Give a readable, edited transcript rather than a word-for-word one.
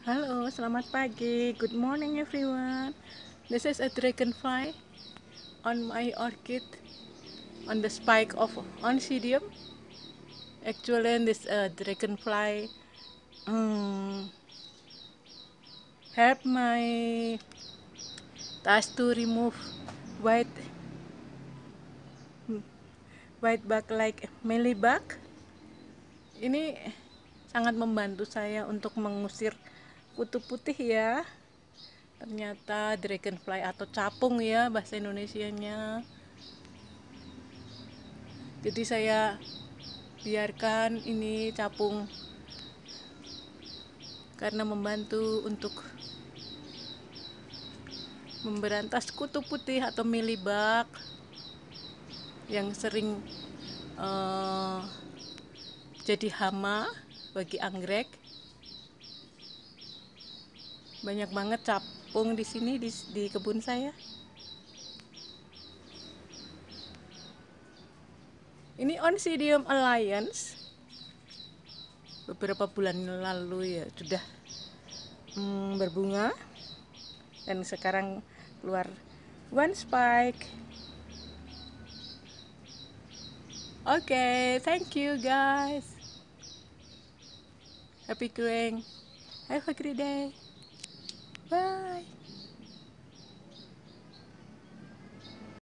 Halo, selamat pagi. Good morning, everyone. This is a dragonfly on my orchid on the spike of Oncidium. Actually, this dragonfly help my task to remove white white bug like mealybug. Ini sangat membantu saya untuk mengusir kutu putih ya. Ternyata dragonfly atau capung ya bahasa Indonesianya. Jadi saya biarkan ini capung karena membantu untuk memberantas kutu putih atau mealybug yang sering eh, jadi hama bagi anggrek. Banyak banget capung di sini di kebun saya. Ini Oncidium Alliance. Beberapa bulan lalu ya sudah berbunga dan sekarang keluar one spike. Okay, thank you guys. Happy growing. Have a great day. Bye.